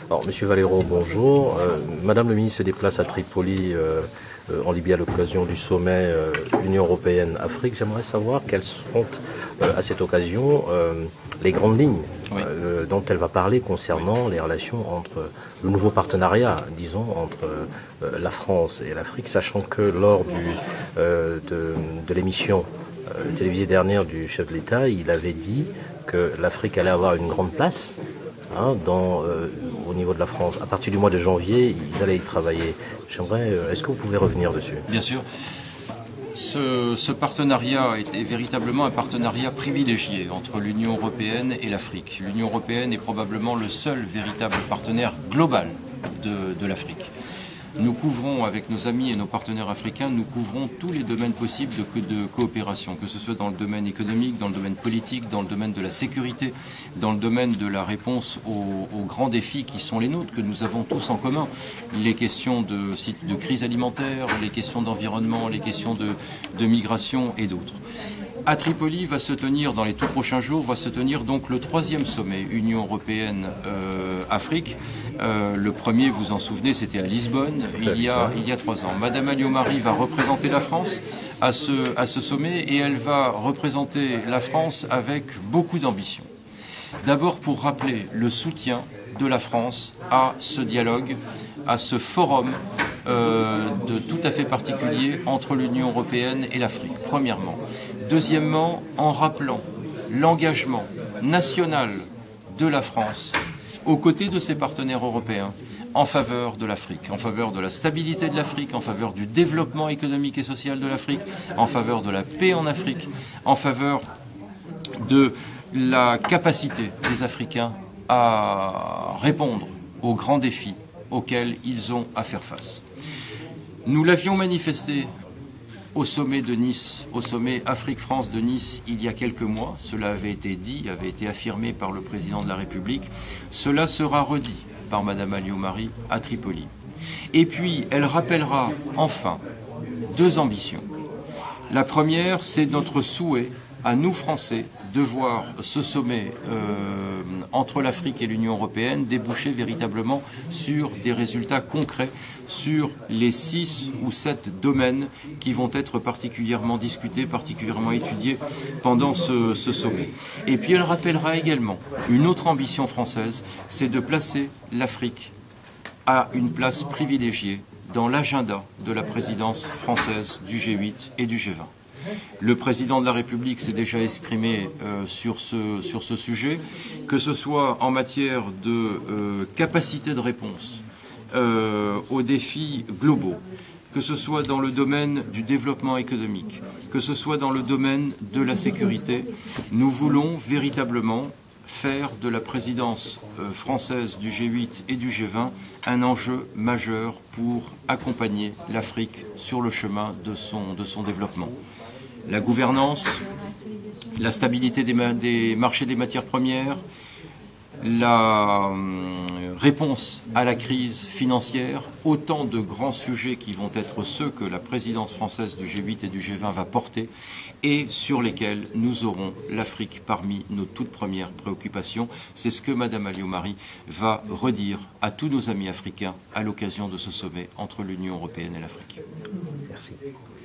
Alors, Monsieur Valero, bonjour. Madame le ministre se déplace à Tripoli, en Libye, à l'occasion du sommet Union européenne-Afrique. J'aimerais savoir quelles seront, à cette occasion, les grandes lignes dont elle va parler concernant les relations entre le nouveau partenariat, disons, entre la France et l'Afrique, sachant que lors de l'émission télévisée dernière du chef de l'État, il avait dit que l'Afrique allait avoir une grande place au niveau de la France. À partir du mois de janvier, ils allaient y travailler. J'aimerais, est-ce que vous pouvez revenir dessus? Bien sûr. Ce partenariat est véritablement un partenariat privilégié entre l'Union européenne et l'Afrique. L'Union européenne est probablement le seul véritable partenaire global de l'Afrique. Nous couvrons, avec nos amis et nos partenaires africains, nous couvrons tous les domaines possibles de coopération, que ce soit dans le domaine économique, dans le domaine politique, dans le domaine de la sécurité, dans le domaine de la réponse aux grands défis qui sont les nôtres, que nous avons tous en commun. Les questions de crise alimentaire, les questions d'environnement, les questions de migration et d'autres. À Tripoli va se tenir, dans les tout prochains jours, va se tenir donc le 3e sommet Union européenne-Afrique. Le premier, vous en souvenez, c'était à Lisbonne, il y a 3 ans. Madame Alliot-Marie va représenter la France à ce sommet et elle va représenter la France avec beaucoup d'ambition. D'abord pour rappeler le soutien de la France à ce dialogue, à ce forum tout à fait particulier entre l'Union européenne et l'Afrique, premièrement. Deuxièmement, en rappelant l'engagement national de la France aux côtés de ses partenaires européens en faveur de l'Afrique, en faveur de la stabilité de l'Afrique, en faveur du développement économique et social de l'Afrique, en faveur de la paix en Afrique, en faveur de la capacité des Africains à répondre aux grands défis auxquels ils ont à faire face. Nous l'avions manifesté au sommet de Nice, au sommet Afrique-France de Nice, il y a quelques mois. Cela avait été dit, avait été affirmé par le président de la République. Cela sera redit par Madame Alliot-Marie à Tripoli. Et puis, elle rappellera enfin 2 ambitions. La première, c'est notre souhait, à nous Français, de voir ce sommet entre l'Afrique et l'Union européenne déboucher véritablement sur des résultats concrets sur les 6 ou 7 domaines qui vont être particulièrement discutés, particulièrement étudiés pendant ce sommet. Et puis elle rappellera également une autre ambition française, c'est de placer l'Afrique à une place privilégiée dans l'agenda de la présidence française du G8 et du G20. Le président de la République s'est déjà exprimé sur ce sujet, que ce soit en matière de capacité de réponse aux défis globaux, que ce soit dans le domaine du développement économique, que ce soit dans le domaine de la sécurité. Nous voulons véritablement faire de la présidence française du G8 et du G20 un enjeu majeur pour accompagner l'Afrique sur le chemin de son développement. La gouvernance, la stabilité des marchés des matières premières, la réponse à la crise financière, autant de grands sujets qui vont être ceux que la présidence française du G8 et du G20 va porter et sur lesquels nous aurons l'Afrique parmi nos toutes premières préoccupations. C'est ce que Madame Alliot-Marie va redire à tous nos amis africains à l'occasion de ce sommet entre l'Union européenne et l'Afrique. Merci.